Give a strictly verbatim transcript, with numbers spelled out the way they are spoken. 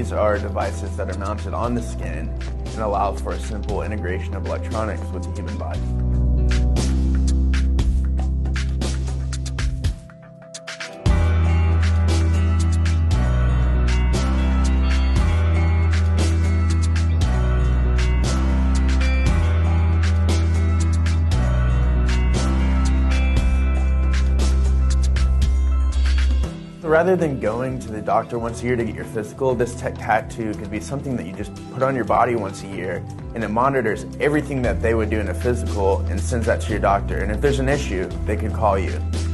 These are devices that are mounted on the skin and allow for a simple integration of electronics with the human body. Rather than going to the doctor once a year to get your physical, this tech tattoo could be something that you just put on your body once a year, and it monitors everything that they would do in a physical and sends that to your doctor. And if there's an issue, they could call you.